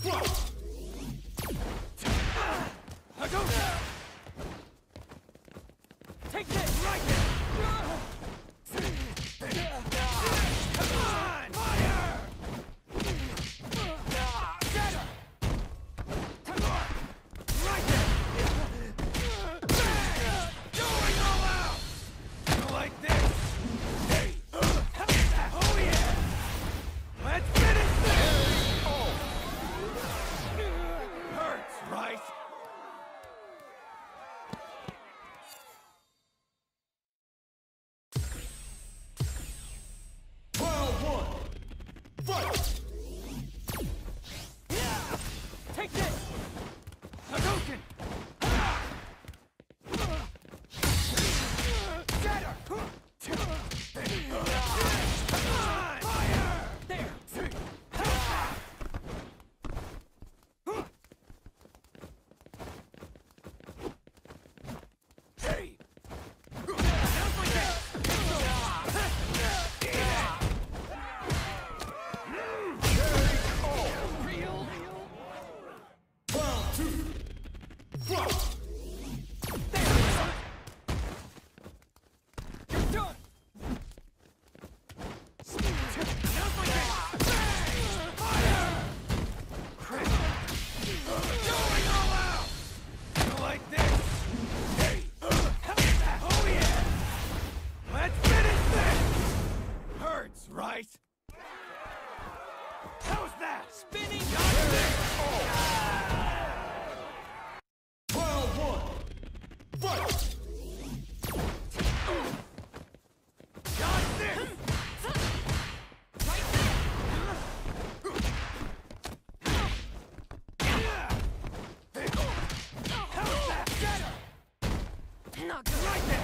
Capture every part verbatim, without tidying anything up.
Take this! Right there! Come on! Fire! Get her! Come on! Right there! Going all out! Like this! Hey! Oh yeah! Let's finish this! Oh! Hurts, right? Fight! Yeah! Take this! Hadouken! Get her! Come on! Fire! There! Hey! Not like that! Right? How's that? Spinning Round one. Fight! Got this! Right there! How's that? Get her! Not good. Right there!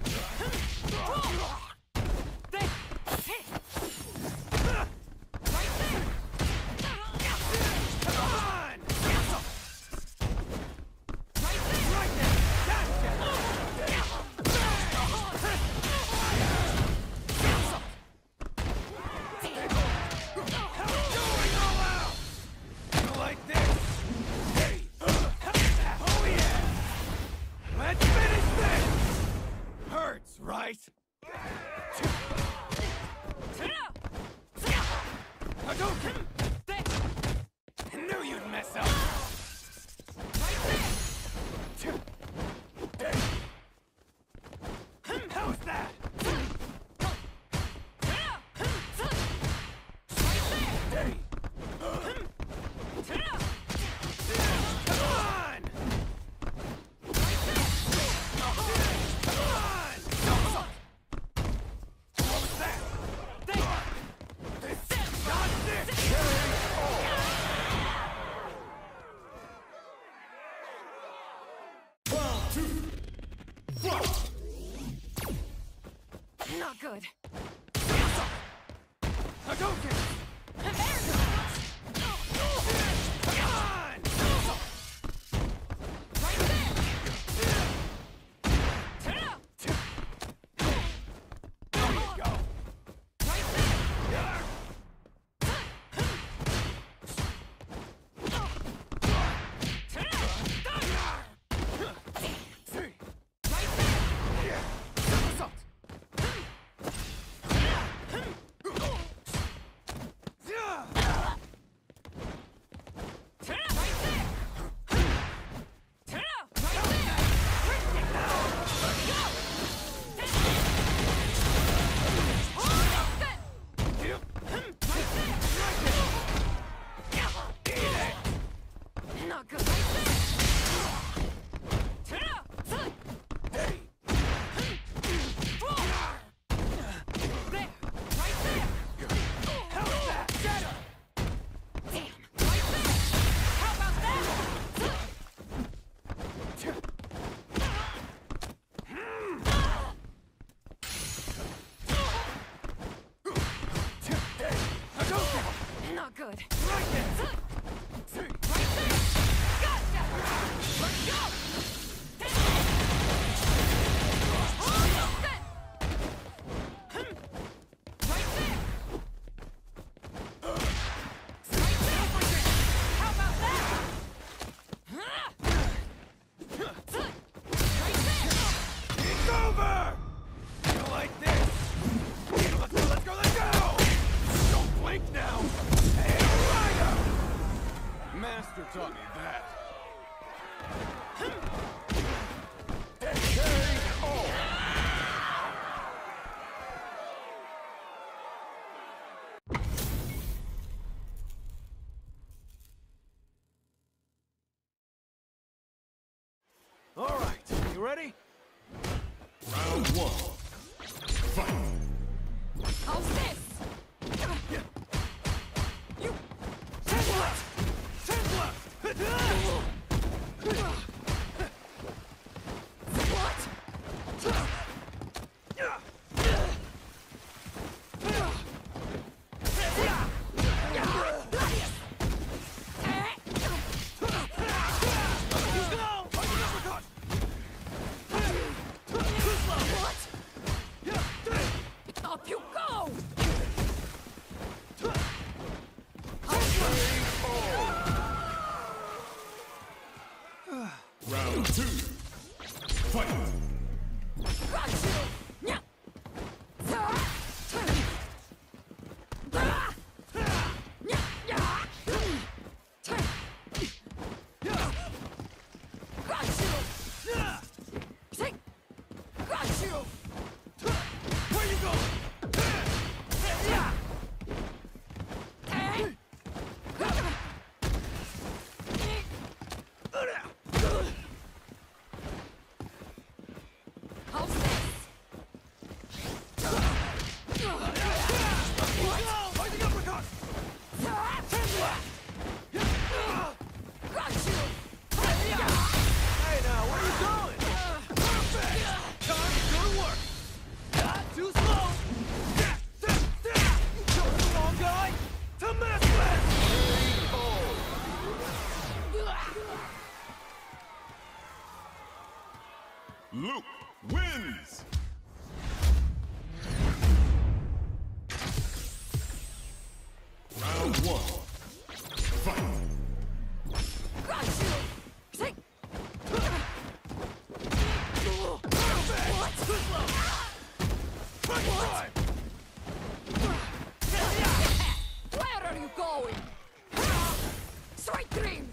Right? Hadouken! I knew you'd mess up! How's that? Not good. Hadouken! Come on! Right there! There you go! Right there! Not good. Right there! Right there! Gotcha! Let's go! Right there! Right there! How about Master taught me that. All right, you ready? Round one. Fight. How's this? Yeah. You. Ten left. Ten left. What? Up you go! Round two. Fight. Got you! Nya! Za! Da! Nya! Ya! Got you! Say! Got you! Where you going? Yeah! How's this? Fighting uppercut! Got you! Hey now, where you going? Perfect! Time to go to work! Not too slow! You chose the wrong guy! To mess with! Luke wins. Round one. Fight. Got you! Say! What? Right time! Where are you going? Sweet dreams!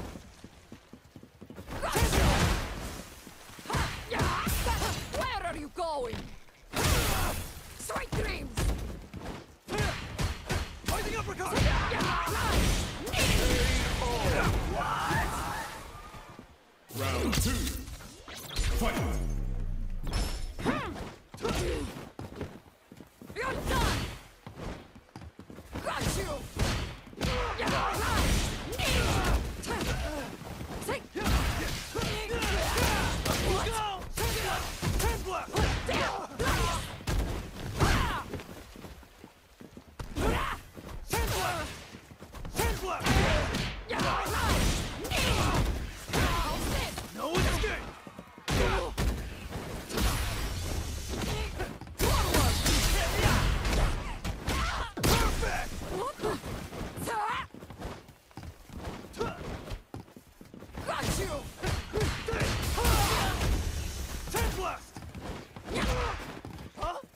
Where are you going? Sweet dreams! Fighting uppercut! Round two. Fight. You're done! Got you! Say! What? Go! Ten left! Ten left! Ten left! No escape! Perfect! Got you! Ten left! Huh?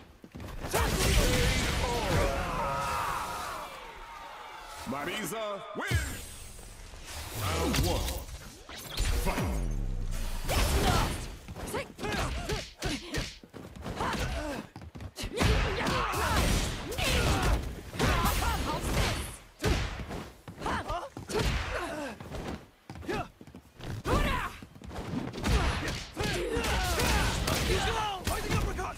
Marisa wins. Round one. Fight. That's enough! Say! How's this? Yeah! Hurrah! Go! Fighting uppercut!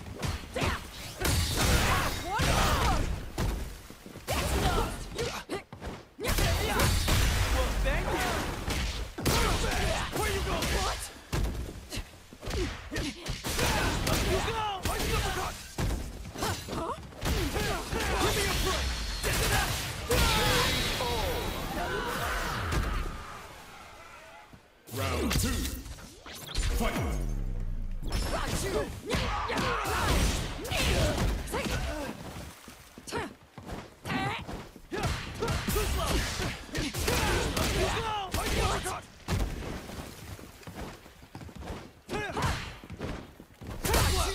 One more! That's enough! Well, thank you! Perfect! Where you going? What? Go! Fighting uppercut! Give me a break! Round two. Fight. Got you! Say! Yeah! Too slow! Go! Fighting uppercut!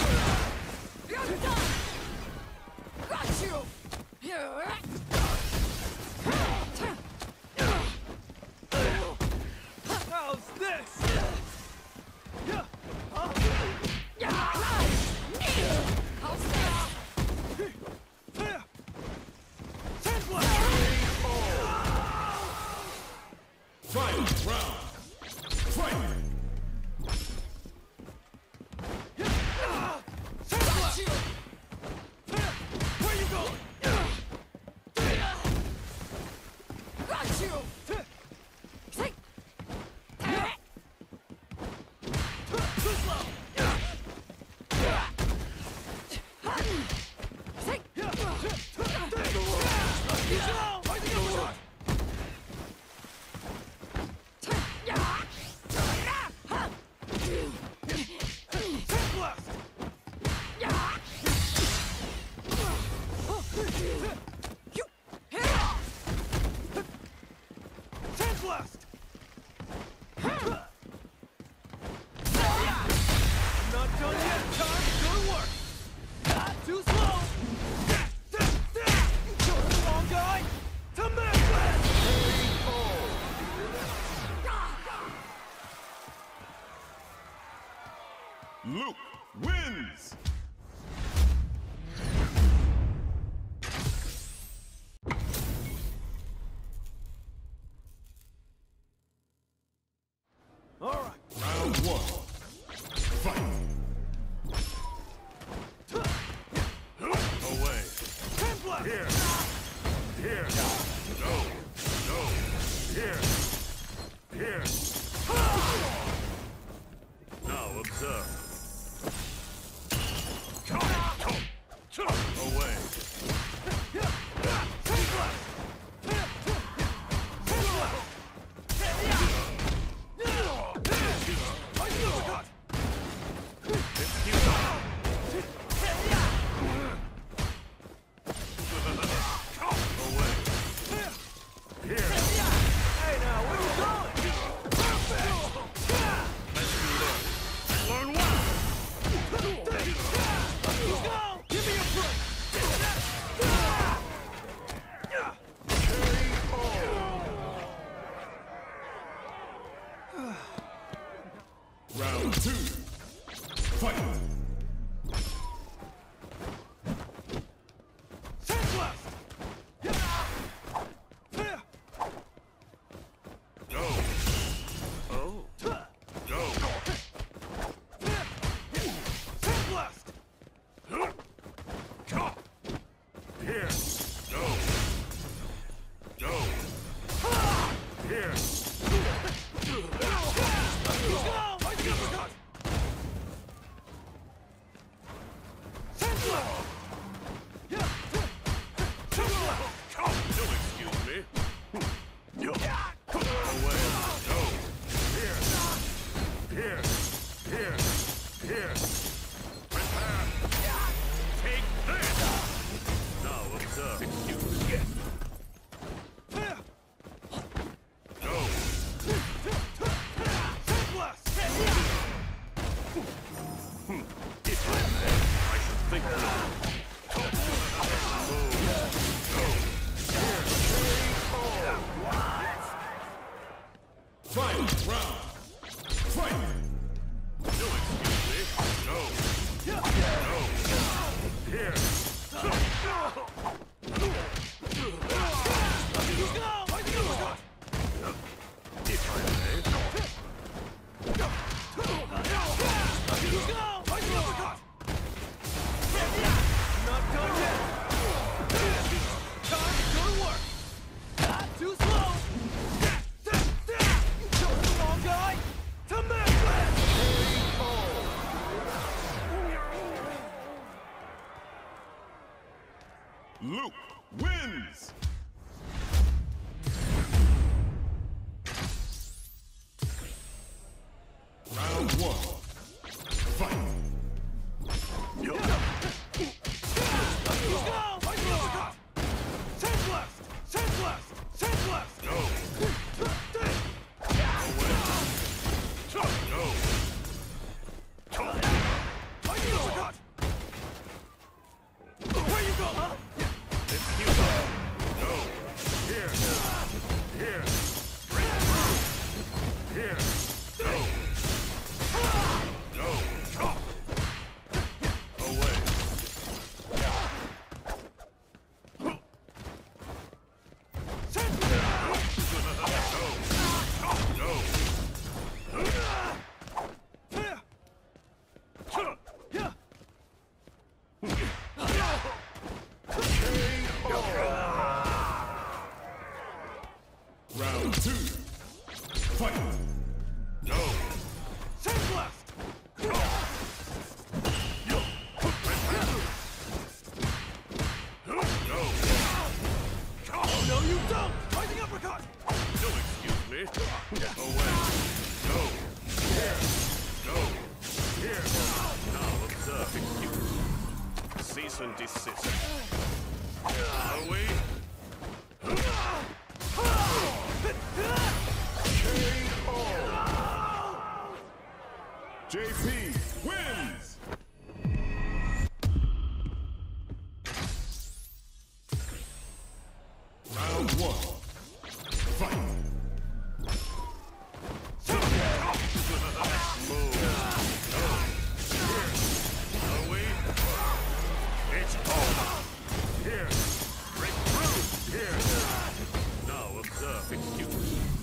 You're done! Got you! Round. Fight. Got you! Where you going? Got you! Say! Too slow. Say! He's low. Where's the overshot? Tank blast. Tank blast. Not done yet, Tom. Good work. Not too slow. You're the wrong guy. To Memphis. Luke wins. All right. Round one. Fight. Away. Tank blast. Here. Here. No. No. Here. Here. Now observe. Away. Tank blast. Tank blast. Here. Hey now, where you going? Perfect! Learn one. Let's go! Give me a break! Round two. Fight. Tank blast! Go. Oh. Go. Tank blast! Here. Go. Go. Here. Let's go! Where's the uppercut? Round two. Fight. Go. Sand blast! Oh, no, you don't! Rising uppercut! Don't excuse me. Away. Go. Here. Go. Here. Now observe execute. Cease and desist. Away. J P wins! Round one. Fight! Move. Here. Away. It's over. Here. Break through. Here. Now observe execute.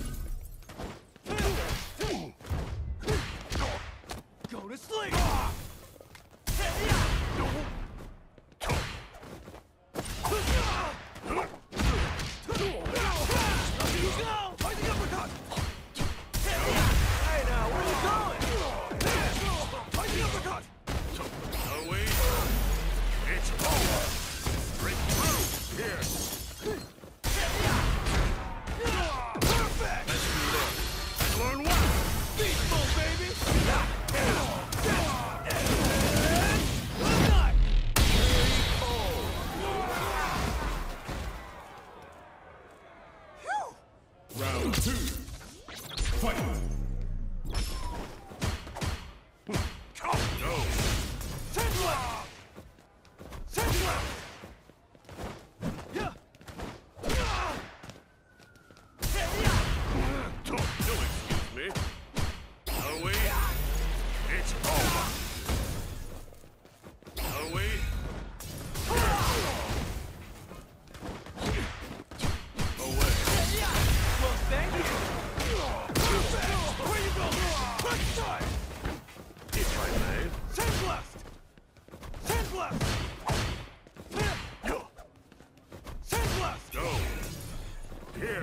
Go to sleep! Rising uppercut! Hey now, where are you going? Rising uppercut! Away. It's over. Break through. Here. Perfect! Let's learn. Let's learn what? Beast mode, baby! Round two. Fight. Go. Sandblast! Sandblast! Yeah! Don't, don't excuse me. Away. It's over. Away. Away. Well, thank you! Where you go? Right side! If I may. Sandblast! Sandblast! Sandblast! Go. Here.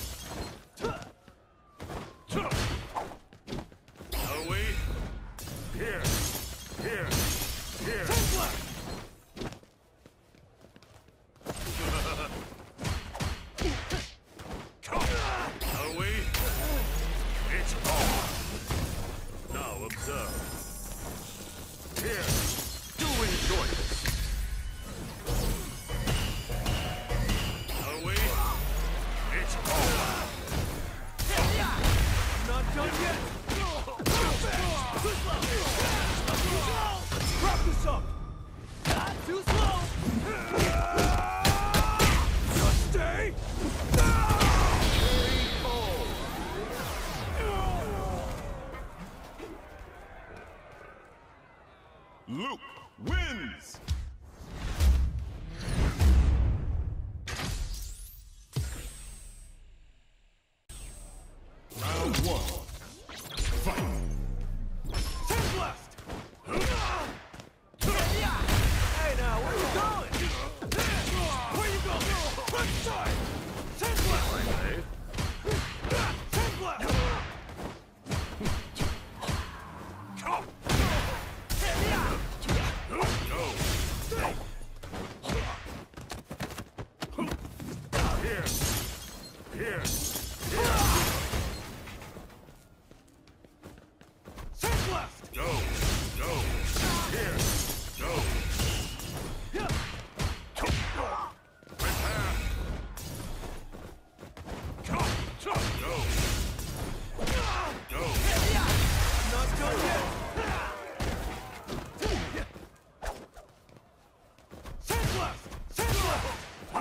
Away. Here. Here. Here. Sandblast! Away. It's over. Now observe. Here. Do enjoy this. Away. It's over. Not done yet! Too slow! Let's wrap this up! Not too slow! Just stay! Luke wins! Round one. Fight! Sandblast! Hey now, where you going? Where you going? Right side! Sandblast! Hey. Sandblast! Go. Here. Here. Here. Sandblast! Go. Go. Here. Go. Prepare. Go. Go. Go. Not done yet! Sandblast! Sandblast!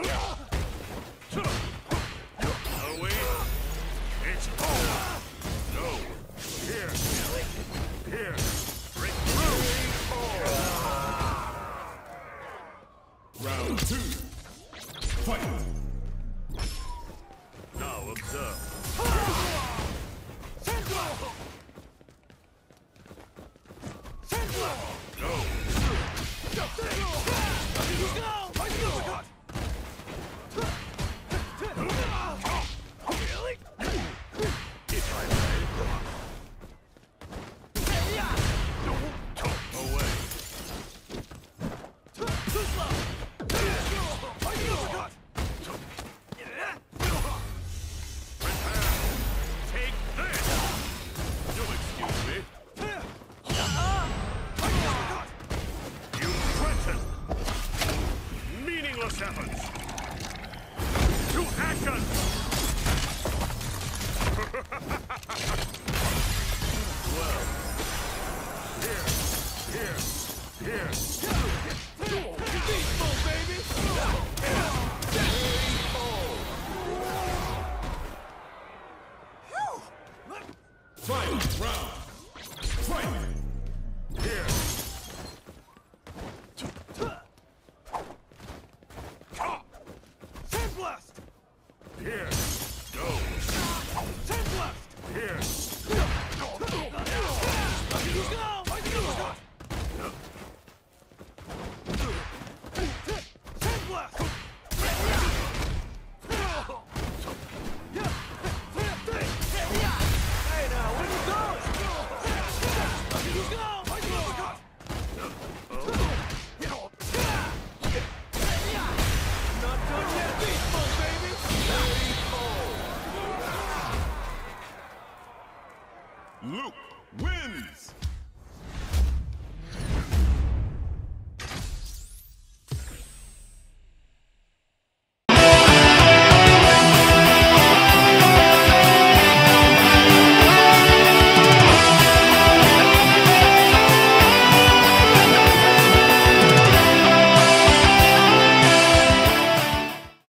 Away. It's over. Go. Here. Here. Break through. Round two. Fight. Now observe. Sandblast! Sandblast! Go. Rising uppercut! Really? Round. Fight. Here. Sand blast! Here. Go. Sand blast! Here.